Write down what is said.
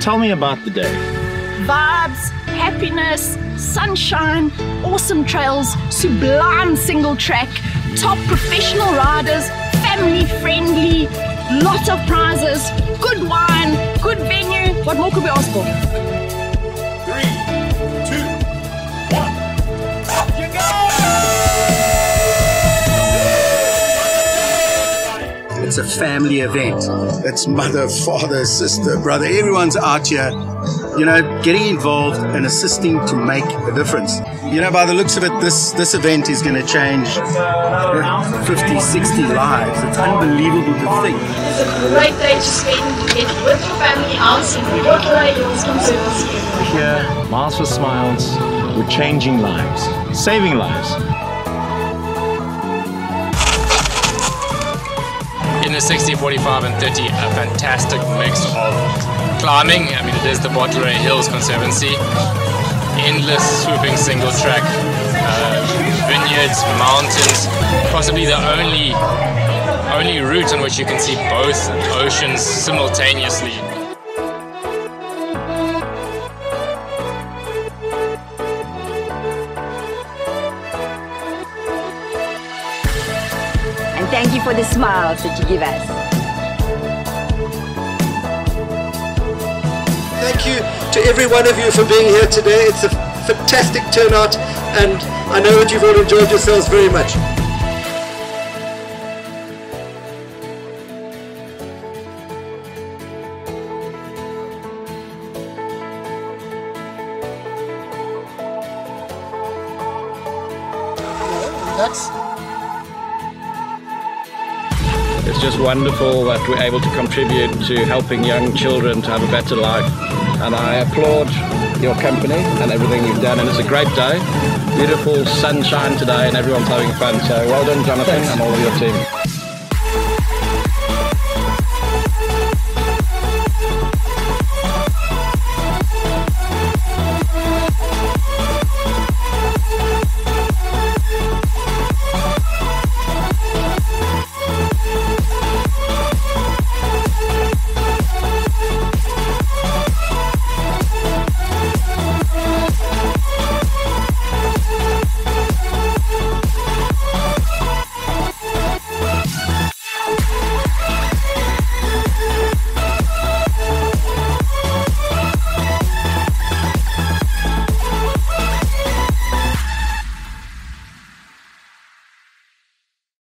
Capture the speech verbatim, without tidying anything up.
tell me about the day. Vibes, happiness, sunshine, awesome trails, sublime single track, top professional riders, family friendly, lots of prizes, good wine, good venue. What more could we ask for? Three, two, one. You go! It's a family event. It's mother, father, sister, brother. Everyone's out here, you know, getting involved and assisting to make a difference. You know, by the looks of it, this, this event is going to change fifty, sixty lives. It's unbelievable to think. It's a great day to spend it with your family out in Bottle Hills Conservancy. Here, Miles for Smiles, we're changing lives, saving lives. In the sixty, forty-five and thirty, a fantastic mix of climbing. I mean, it is the Bottle Hills Conservancy. Endless swooping single track, uh, vineyards, mountains, possibly the only, only route on which you can see both oceans simultaneously. And thank you for the smiles that you give us. Thank you to every one of you for being here today. It's a fantastic turnout and I know that you've all enjoyed yourselves very much. That's It's just wonderful that we're able to contribute to helping young children to have a better life. And I applaud your company and everything you've done. And it's a great day. Beautiful sunshine today and everyone's having fun. So well done, Jonathan, and all of your team.